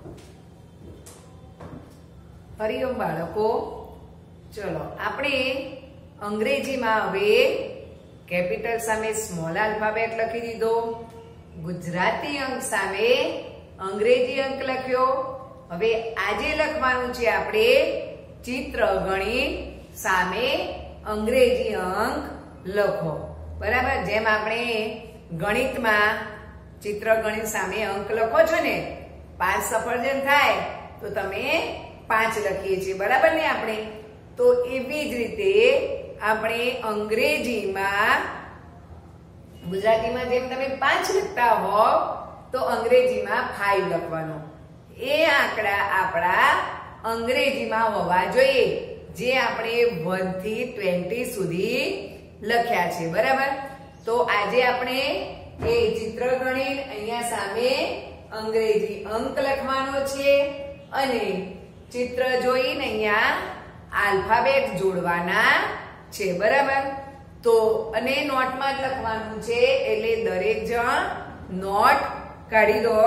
હરિઓમ બાળકો, ચલો આપણે અંગ્રેજીમાં હવે કેપિટલ સામે સ્મોલ આલ્ફાબેટ લખી દીધો, ગુજરાતી અંક સામે અંગ્રેજી અંક લખ્યો. હવે આજે લખવાનું છે આપણે ચિત્ર ગણિત સામે અંગ્રેજી અંક લખો. બરાબર, જેમ આપણે ગણિતમાં ચિત્ર ગણિત સામે અંક લખો છો ને, 5 સફરજન થાય તો તમે 5 લખીએ છીએ, બરાબર ને આપણે. તો એવી જ રીતે આપણે અંગ્રેજીમાં, ગુજરાતીમાં જેમ તમે 5 લખતા હોવ તો અંગ્રેજીમાં 5 લખવાનો. એ આંકડા આપણા અંગ્રેજીમાં હોવા જોઈએ, જે આપણે 1 થી 20 સુધી લખ્યા છે, બરાબર. તો આજે આપણે એ ચિત્ર ગણિત અહીંયા સામે અંગ્રેજી અંક લખવાનો છે અને ચિત્ર જોઈને અહીંયા આલ્ફાબેટ જોડવાના છે, બરાબર. તો અને નોટમાં જ લખવાનું છે, એટલે દરેક જણ નોટ કાઢી દો.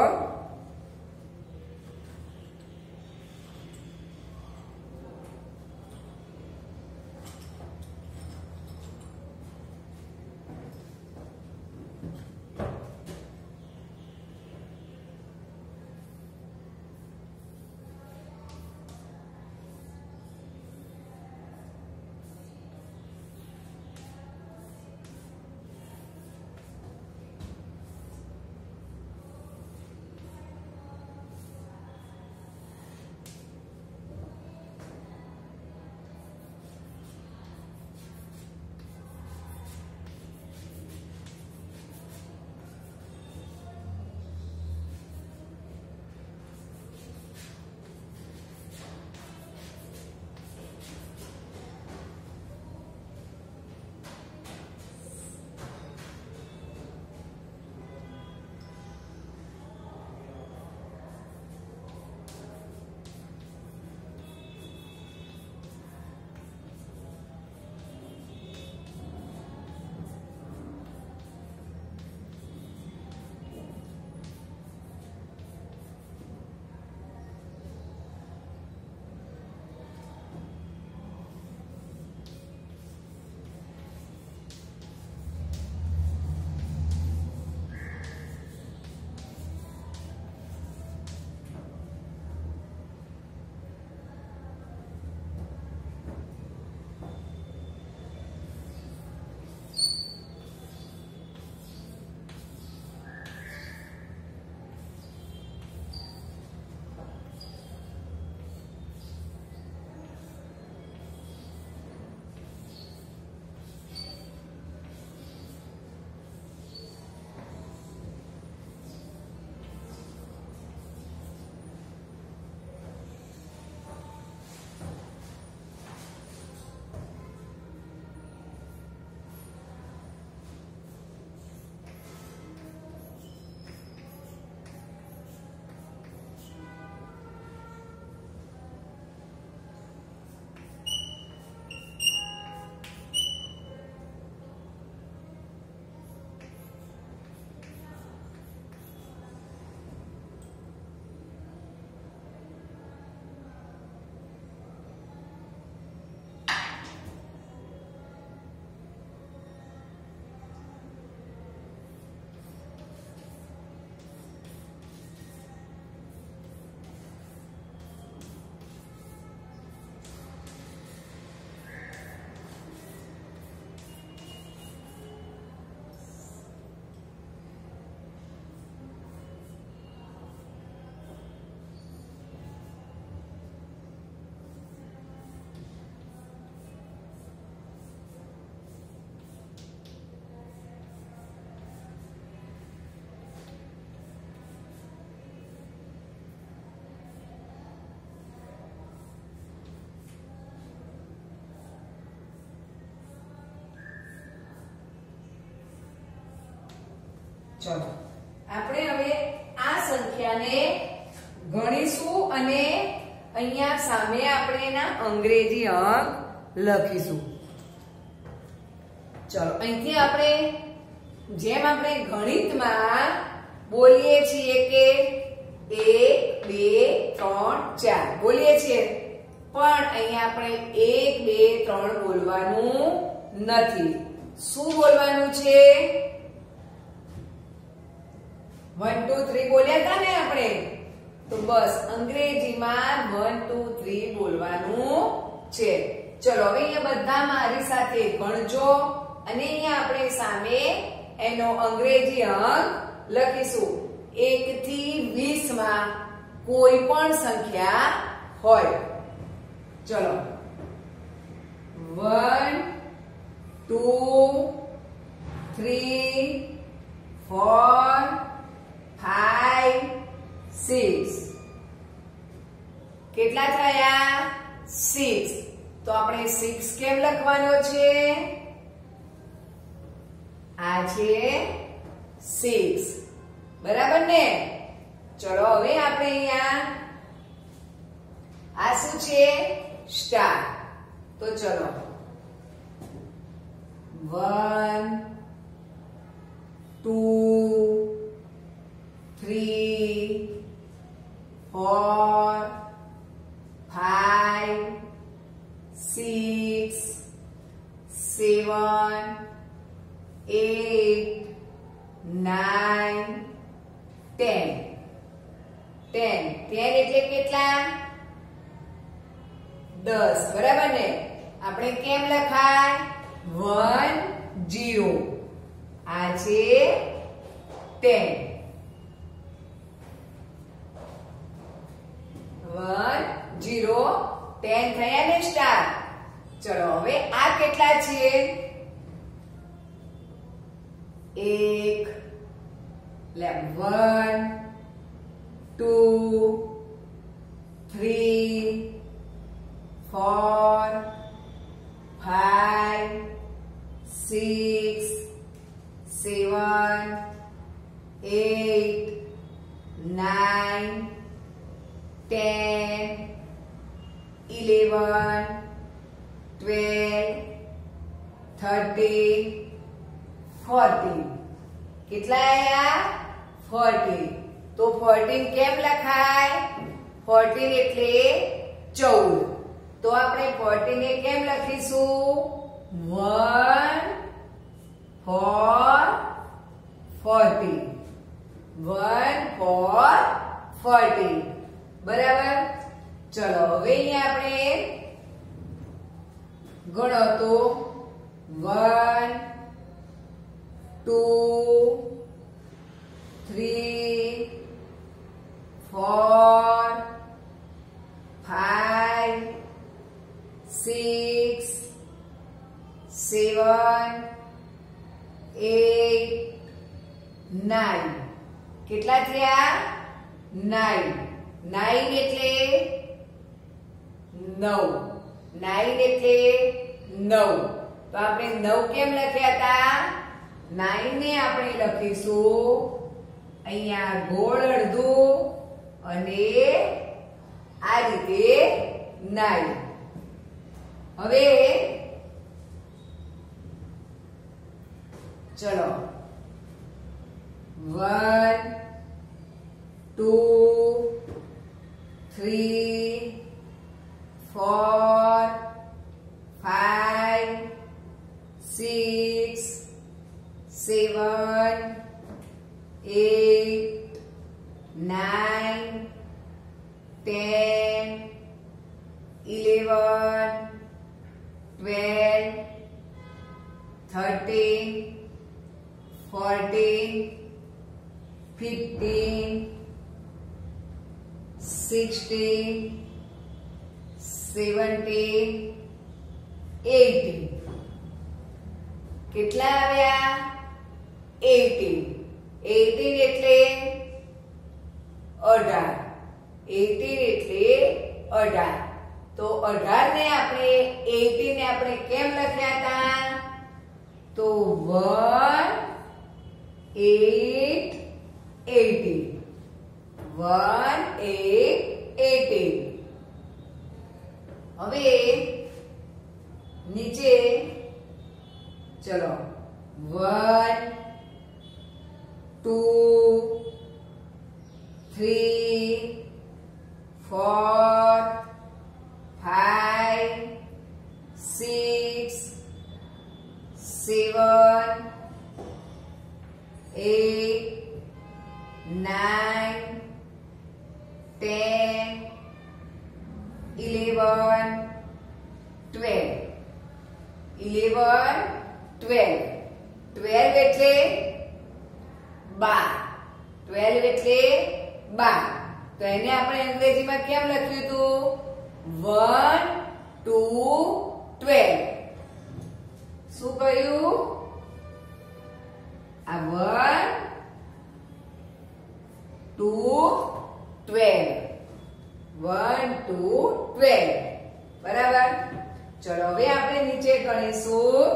ચલો આપણે હવે આ સંખ્યાને ગણીશું અને અહીંયા સામે આપણે એના અંગ્રેજી અંક લખીશું. ચલો અહીંથી આપણે જેમ આપણે ગણિતમાં બોલીએ છીએ કે 1 2 3 4 બોલીએ છીએ, પણ અહીંયા આપણે 1 2 3 બોલવાનું નથી. શું બોલવાનું છે? 1 2 3 બોલ્યા હતા ને આપણે, તો બસ અંગ્રેજીમાં 1 2 3 બોલવાનું છે. ચલો હવે અહીંયા બધા મારી સાથે ગણજો અને અહીંયા આપણે સામે એનો અંગ્રેજી અંક લખીશું. 1 થી 20 માં કોઈ પણ સંખ્યા હોય. ચલો 1 2 3 4 5 6 કેટલા થયા? 6. તો આપણે 6 કેમ લખવાનો છે? આ છે 6, બરાબર ને? ચલો હવે આપણે અહીંયા આ શું છે? સ્ટાર. તો ચલો 1 2 3 4 5 6 7 8 9 10. 10 એટલે કેટલા? 10, બરાબર ને? આપણે કેમ લખાય? 1 0. આ છે 10. 1 0 10 થયા ને સ્ટાર. ચલો હવે આ કેટલા છે? 1 1 2 3 4 5 6 7 8 9 10 11 12 13 14. કેટલા આયા? 14. તો 14 કેમ લખાય? 14 એટલે 14. તો આપણે 14 ને કેમ લખીશું? 1 4 40. 1 4 40, બરાબર? ચલો હવે અહીંયા આપણે ગણો તો 1 2 3 4 5 6 7 8 9. કેટલા થયા? 9. 9 એટલે 9. 9 એટલે 9. તો આપણે 9 કેમ લખ્યા હતા? 9 ને આપણે લખીશું અહીંયા ગોળ અડધું અને આ રીતે 9. હવે ચલો 1 2 3 4 5 6 7 8 9 10 11 12 13 14 15 16 17 18. કેટલા આવ્યા? 18. 18 એટલે 18. 18 એટલે 18. તો 18 ને આપણે 18 ને આપણે કેમ લખ્યા હતા? તો 1 8 18. 1 8 18. હવે નીચે ચલો 1 2 3 9 10 11 12 11 12 12 એટલે 12 12 એટલે 12 તો એને આપણે અંગ્રેજીમાં કેમ લખ્યું હતું 1 2 12 શું કહ્યું આ 1 2 12 1 2 12 બરાબર ચલો હવે આપણે નીચે ગણીશું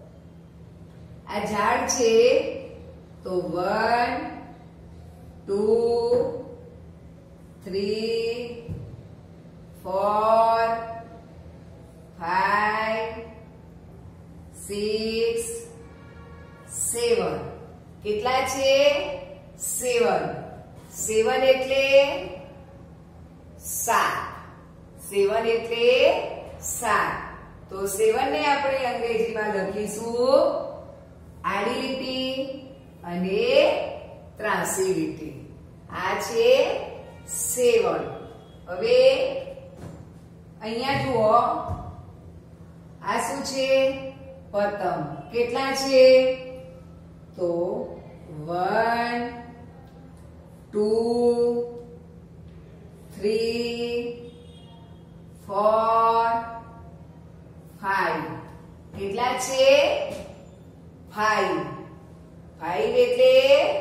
આ ઝાડ છે તો 1 2 3 4 5 6 7 કેટલા છે 7 7 એટલે 7 7 એટલે 7 તો 7 ને આપણે અંગ્રેજીમાં લખીશું આડી લીટી અને ત્રાંસી લીટી આ છે 7 હવે અહીંયા જુઓ આ શું છે પતંગ કેટલા છે તો 1 2 3 4 5 કેટલા છે 5 5 એટલે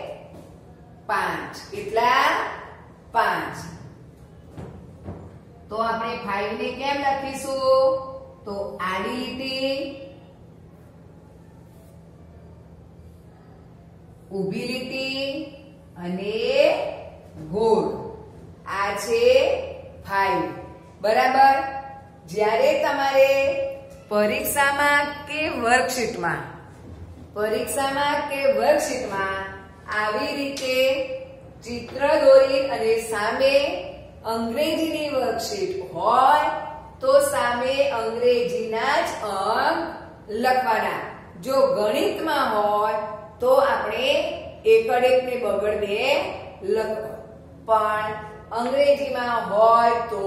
5 કેટલા 5 તો આપણે 5 ને કેમ લખીશું તો આડી લીટી ઊભી લીટી અને ગોળ આ છે 5 બરાબર જ્યારે તમારે પરીક્ષામાં કે વર્કશીટમાં આવી રીતે ચિત્ર દોરી અને સામે અંગ્રેજીની વર્કશીટ હોય તો સામે અંગ્રેજીના જ અંક લખવાના જો ગણિતમાં હોય તો આપણે એકડ 1 ને બગડ 2 લખો પણ અંગ્રેજીમાં હોય તો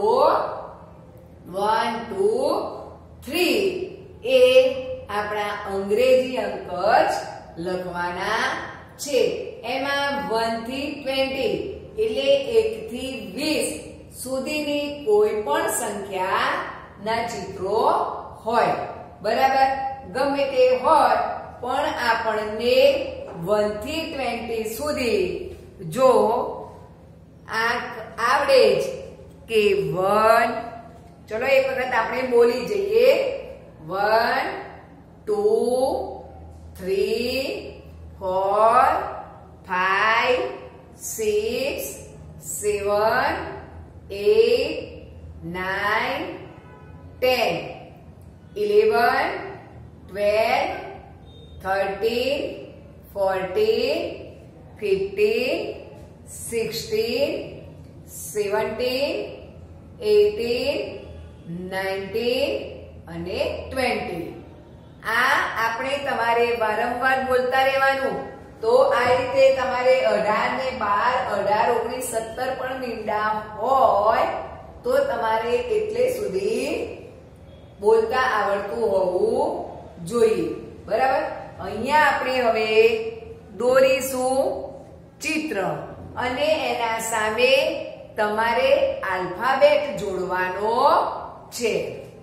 1 2 3 એ આપણા અંગ્રેજી અંક જ લખવાના છે એમાં 1 થી 20 એટલે 1 થી 20 સુધીની કોઈ પણ સંખ્યાના ચિત્રો હોય બરાબર ગમે તે હોય પણ આપણને 1 થી 20 સુધી જો આવડે જ કે 1 ચલો એક વખત આપણે બોલી જઈએ 1 2 3 4 5 6 7 8 9 10 11 12 13 14 15 16 17 18 19 અને 20 આ આપણે તમારે વારંવાર બોલતા રહેવાનું તો આ રીતે તમારે 18 ને 12 18 19 17 પણ મીંડા હોય તો તમારે એટલે સુધી બોલતા આવડતું હોવું જોઈએ બરાબર અહીંયા આપણે હવે દોરીશું ચિત્ર અને એના સામે તમારે આલ્ફાબેટ જોડવાનો છે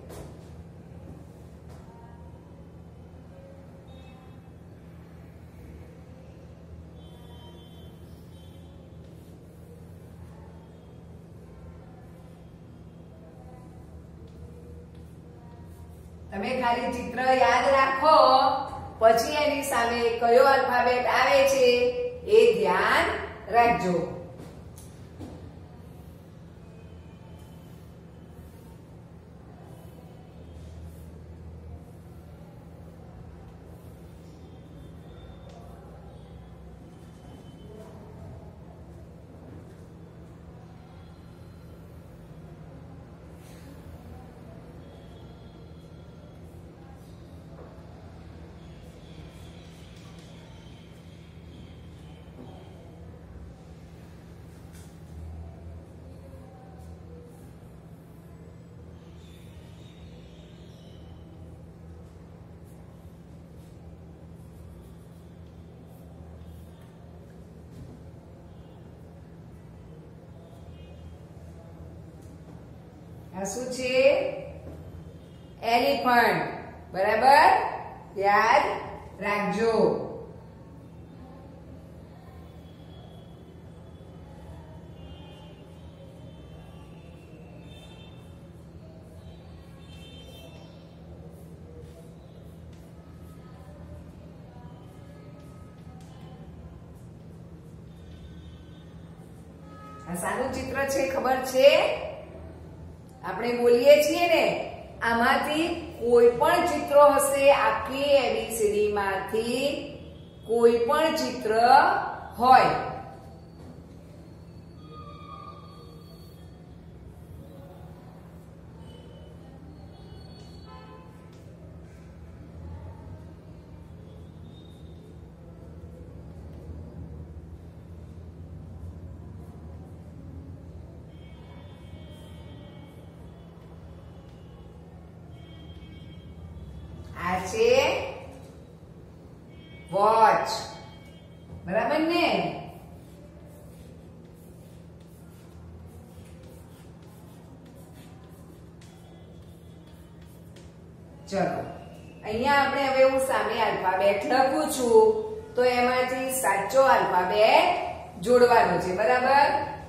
તમે ખાલી ચિત્ર યાદ રાખો પછી એની સામે કયો આલ્ફાબેટ આવે છે એ ધ્યાન રાખજો આ શું છે? એલિફન્ટ. બરાબર, યાદ રાખજો. આ શાનું ચિત્ર છે ખબર છે? આપણે બોલીએ છીએ ને, આમાંથી કોઈ પણ ચિત્રો હશે, આખી એબીસીડી માંથી કોઈ પણ ચિત્ર હોય. આ છે વોચ. બરાબર ને? ચલો, અહીંયા આપણે હવે હું સામે આલ્ફાબેટ લખું છું, તો એમાંથી સાચો આલ્ફાબેટ જોડવાનો છે. બરાબર?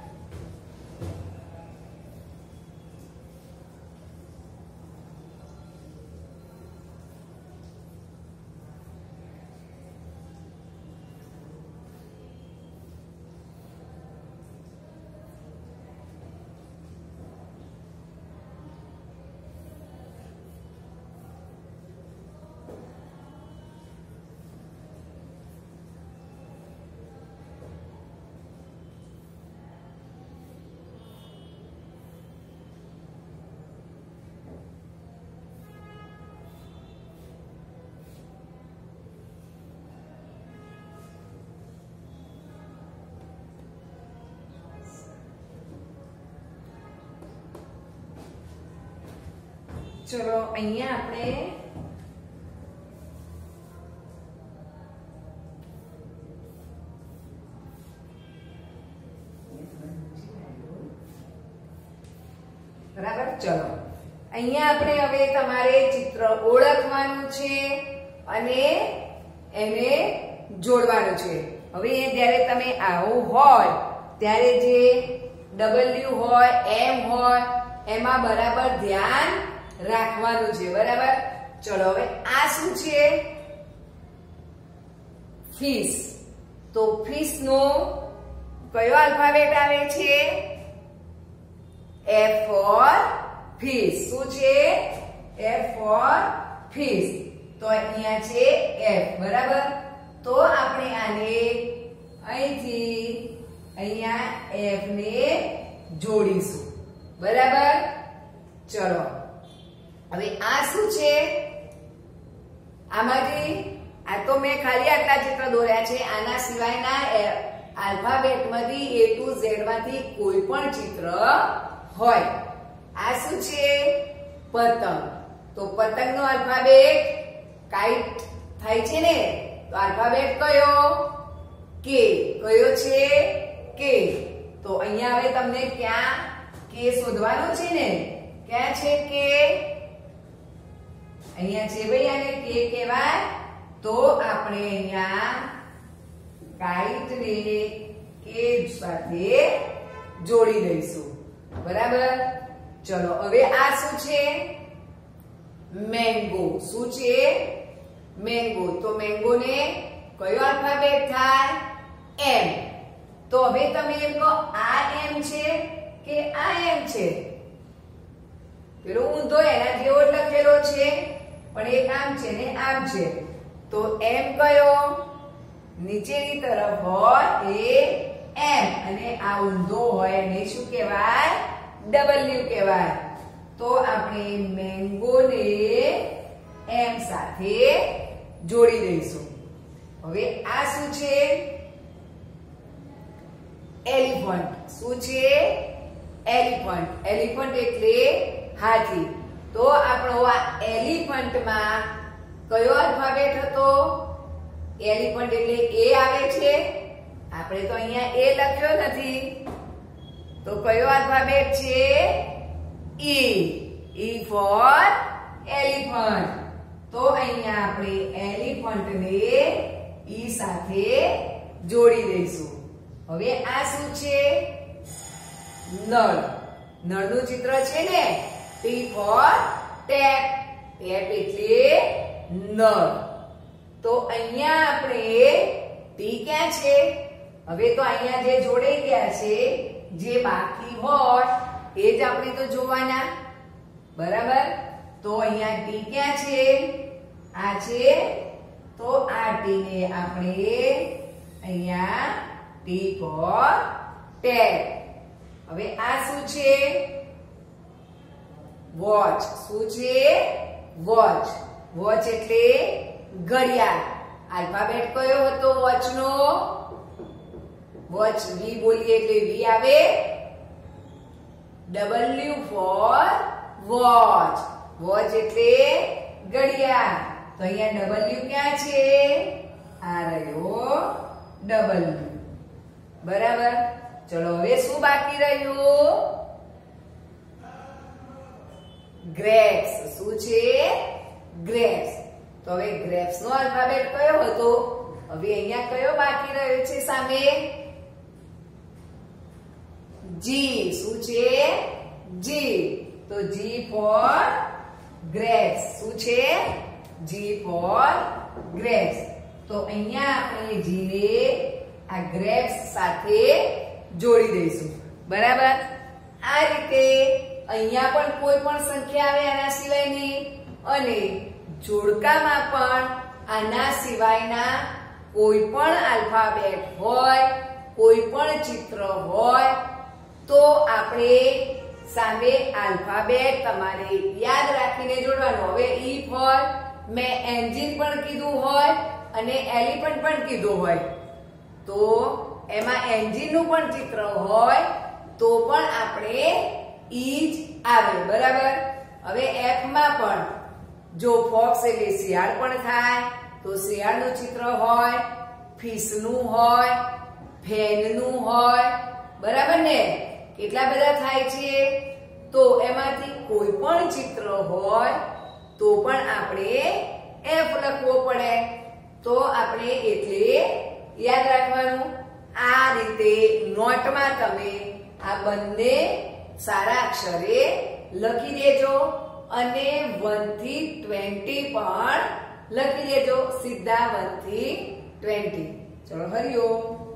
ચલો, અહીંયા આપણે બરાબર. ચલો, અહીંયા આપણે હવે તમારે ચિત્ર ઓળખવાનું છે અને એને જોડવાનું છે. હવે જ્યારે તમે આવું હોય ત્યારે જે W હોય, M હોય, એમાં બરાબર ધ્યાન રાખવાનું છે. બરાબર? ચલો, હવે આ શું છે? ફિશ. તો ફિશ નો કયો આલ્ફાબેટ આવે છે? F for fish. શું છે? F for fish. તો અહીંયા છે F. બરાબર? તો આપણે આને અહીંથી અહીંયા F ને જોડીશું. બરાબર? ચલો, હવે આ શું છે? આમાંથી આ તો મેં ખાલી આટલા ચિત્ર દોર્યા છે. આના સિવાયના આલ્ફાબેટમાંથી A to Z માંથી કોઈ પણ ચિત્ર હોય. આ શું છે? પતંગ. તો પતંગનો આલ્ફાબેટ કાઈટ થાય છે ને, તો આલ્ફાબેટ કયો? K. કયો છે? K. તો અહીંયા હવે તમને ક્યાં K શોધવાનું છે ને? ક્યાં છે K? અહીંયા છે ભાઈ, આને K કહેવાય. તો આપણે અહીંયા કાઈટ ને K સાથે જોડી દઈશું. બરાબર? ચલો, હવે આ શું છે? મેંગો. શું છે? મેંગો. તો મેંગો ને કયો આલ્ફાબેટ થાય? M. તો હવે તમે એમ કહો, આ M છે કે આ M છે? પેલો ઊંધો એના જેવો જ લખેલો છે, પણ એક આમ છે ને આમ છે. તો M કયો? નીચેની તરફ હોય એ M, અને આ ઊંધો હોય એને શું કહેવાય? W કહેવાય. તો આપણે મેંગો ને M સાથે જોડી દઈશું. હવે આ શું છે? એલિફન્ટ. શું છે? એલિફન્ટ. એલિફન્ટ એટલે હાથી. તો આપણો આ એલિફન્ટ માં કયો આલ્ફાબેટ હતો? એલિફન્ટ એટલે A આવે છે. આપણે તો અહીંયા A લખ્યો નથી, તો કયો આલ્ફાબેટ છે? E for elephant. તો અહીંયા આપણે એલિફન્ટ ને ઈ સાથે જોડી દઈશું. હવે આ શું છે? નળ. નળનું ચિત્ર છે ને, ટી ફોર ટેપ. ટેપ એટલે નળ. તો અહીંયા આપણે ટી ક્યાં છે? હવે તો અહીંયા જે જોડાઈ ગયા છે, જે બાકી હોય એ જ આપણે તો જોવાના, બરાબર? તો અહીંયા ટી ક્યાં છે? આ છે. તો આ ટી ને આપણે અહીંયા ટી ફોર ટેપ. હવે આ શું છે? વોચ. શું છે? વોચ. વોચ એટલે ઘડિયાળ. આલ્ફાબેટ કયો હતો વોચ નો? વોચ વી બોલીએ એટલે વી આવે. W four watch. વોચ એટલે ઘડિયાળ. તો અહીંયા W ક્યાં છે? આ રહ્યો W. બરાબર. ચલો હવે શું બાકી રહ્યું? ગ્રેપ્સ. શું છે? ગ્રેપ્સ. તો હવે ગ્રેપ્સ નો આલ્ફાબેટ કયો હતો? હવે અહીંયા કયો બાકી રહ્યો છે સામે? જી. શું છે? જી. તો જી ફોર ગ્રેપ્સ. શું છે? G for grapes. તો અહીંયા આપણે જી ને આ ગ્રેપ્સ સાથે જોડી દઈશું, બરાબર? આ રીતે અહીંયા પણ કોઈ પણ સંખ્યા આવે આના સિવાયની, અને જોડકામાં પણ આના સિવાયના કોઈ પણ આલ્ફાબેટ હોય, કોઈ પણ ચિત્ર હોય, તો આપણે સામે આલ્ફાબેટ તમારે યાદ રાખીને જોડવાનું. હવે ઈ ફોર મેં એન્જિન પણ કીધું હોય અને એલિફન્ટ પણ કીધું હોય, તો એમાં એન્જિન નું પણ ચિત્ર હોય તો પણ આપણે ઈ જ આવે, બરાબર? હવે એફ માં પણ જો ફોક્સ એટલે શિયાળ પણ થાય, તો શિયાળનું ચિત્ર હોય, ફિશ નું હોય, ફેન નું હોય, બરાબર ને? કેટલા બધા થાય છે. તો એમાંથી કોઈ પણ ચિત્ર હોય તો પણ આપણે એફ લખવો પડે. તો આપણે એટલે યાદ રાખવાનું. આ રીતે નોટમાં તમે આ બંને સારા અક્ષરે લખી દેજો અને 1 થી 20 પણ લખી દેજો, સીધા 1 થી 20. ચલો હરિઓમ.